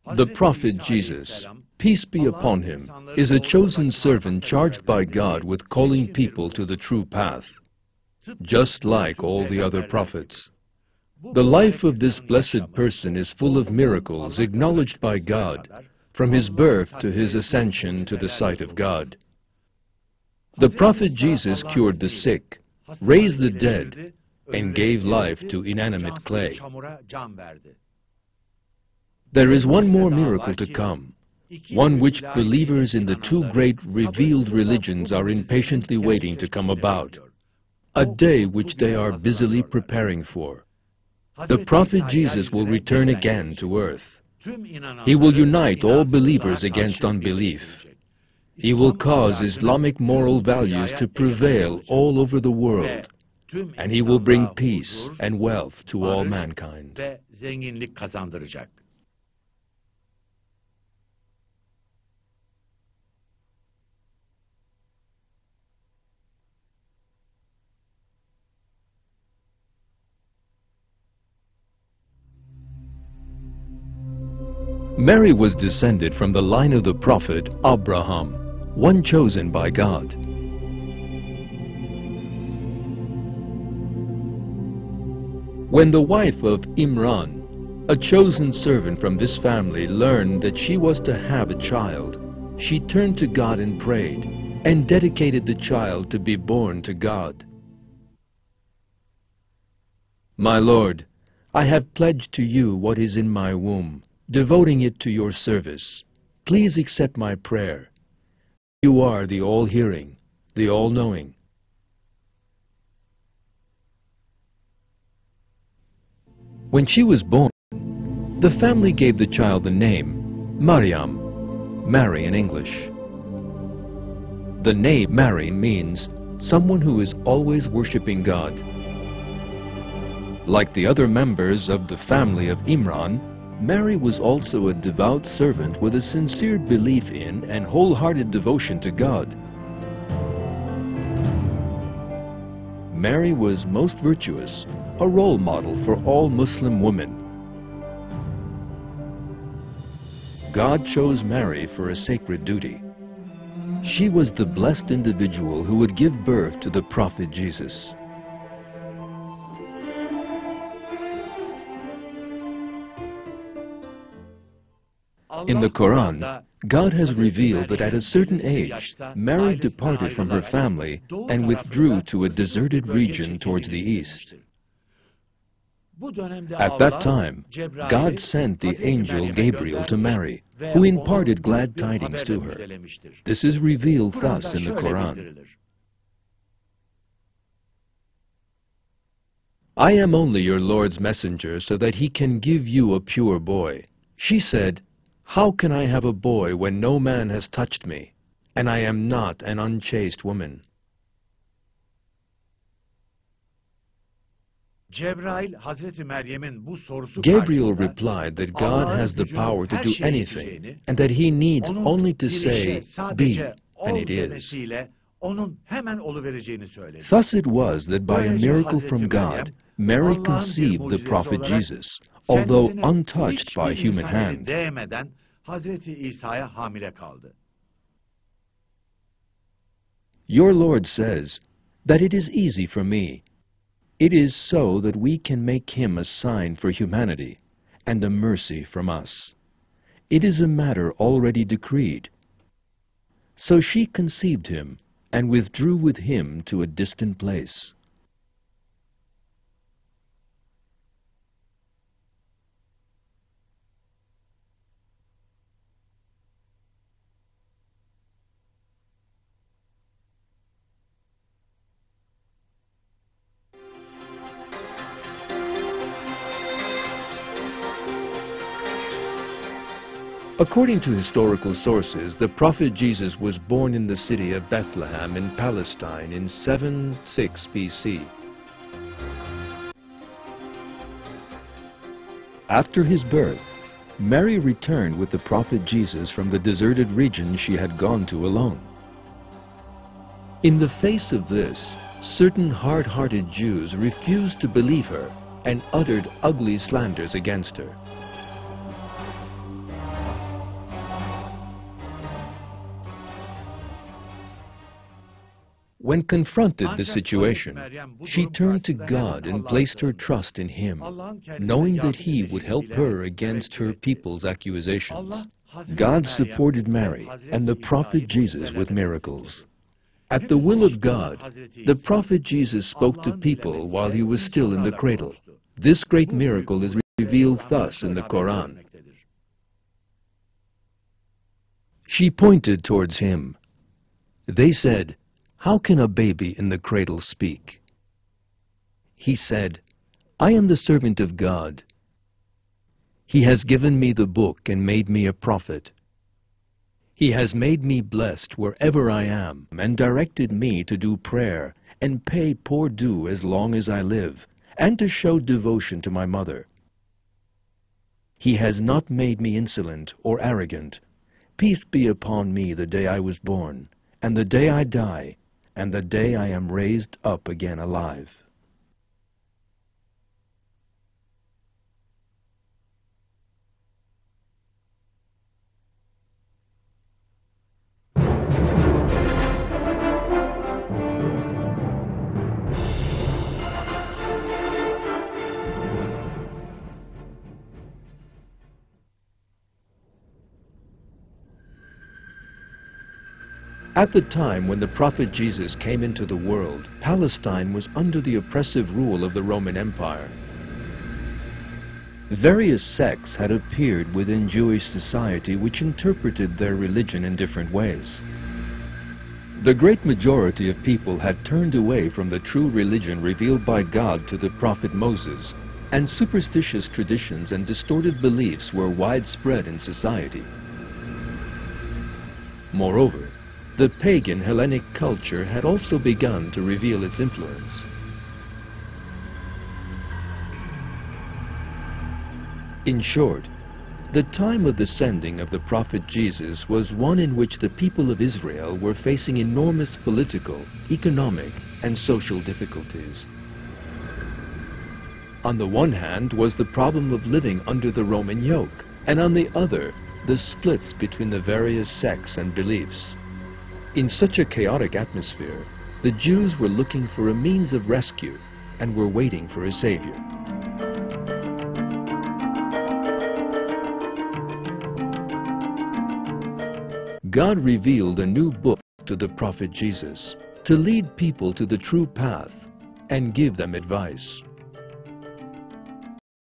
The prophet Jesus, peace be upon him, is a chosen servant charged by God with calling people to the true path, just like all the other prophets. The life of this blessed person is full of miracles acknowledged by God, from his birth to his ascension to the sight of God. The prophet Jesus cured the sick, raised the dead, and gave life to inanimate clay. There is one more miracle to come, one which believers in the two great revealed religions are impatiently waiting to come about, a day which they are busily preparing for. The prophet Jesus will return again to earth. He will unite all believers against unbelief. He will cause Islamic moral values to prevail all over the world, and he will bring peace and wealth to all mankind. Mary was descended from the line of the prophet Abraham, one chosen by God. When the wife of Imran, a chosen servant from this family, learned that she was to have a child, she turned to God and prayed, and dedicated the child to be born to God. My Lord, I have pledged to you what is in my womb, devoting it to your service. Please accept my prayer. You are the all-hearing, the all-knowing. When she was born, the family gave the child the name Maryam, Mary in English. The name Mary means someone who is always worshiping God. Like the other members of the family of Imran, Mary was also a devout servant with a sincere belief in and wholehearted devotion to God. Mary was most virtuous, a role model for all Muslim women. God chose Mary for a sacred duty. She was the blessed individual who would give birth to the prophet Jesus. In the Quran, God has revealed that at a certain age, Mary departed from her family and withdrew to a deserted region towards the east. At that time, God sent the angel Gabriel to Mary, who imparted glad tidings to her. This is revealed thus in the Quran. I am only your Lord's messenger so that he can give you a pure boy. She said, how can I have a boy when no man has touched me, and I am not an unchaste woman? Gabriel replied that God has the power to do anything, and that he needs only to say, be, and it is. Thus it was that by a miracle from God, Mary conceived the prophet Jesus, although untouched by human hand. Your Lord says that it is easy for me. It is so that we can make him a sign for humanity and a mercy from us. It is a matter already decreed. So she conceived him and withdrew with him to a distant place. According to historical sources, the prophet Jesus was born in the city of Bethlehem in Palestine in 7-6 BC. After his birth, Mary returned with the prophet Jesus from the deserted region she had gone to alone. In the face of this, certain hard-hearted Jews refused to believe her and uttered ugly slanders against her. When confronted the situation, she turned to God and placed her trust in Him, knowing that He would help her against her people's accusations. God supported Mary and the prophet Jesus with miracles. At the will of God, the prophet Jesus spoke to people while he was still in the cradle. This great miracle is revealed thus in the Quran. She pointed towards him. They said, "How can a baby in the cradle speak?" He said, "I am the servant of God. He has given me the book and made me a prophet. He has made me blessed wherever I am and directed me to do prayer and pay poor due as long as I live, and to show devotion to my mother. He has not made me insolent or arrogant. Peace be upon me the day I was born, and the day I die, and the day I am raised up again alive." At the time when the prophet Jesus came into the world, Palestine was under the oppressive rule of the Roman Empire. Various sects had appeared within Jewish society which interpreted their religion in different ways. The great majority of people had turned away from the true religion revealed by God to the prophet Moses, and superstitious traditions and distorted beliefs were widespread in society. Moreover, the pagan Hellenic culture had also begun to reveal its influence. In short, the time of the sending of the prophet Jesus was one in which the people of Israel were facing enormous political, economic, and social difficulties. On the one hand was the problem of living under the Roman yoke, and on the other, the splits between the various sects and beliefs. In such a chaotic atmosphere, the Jews were looking for a means of rescue and were waiting for a savior. God revealed a new book to the prophet Jesus to lead people to the true path and give them advice.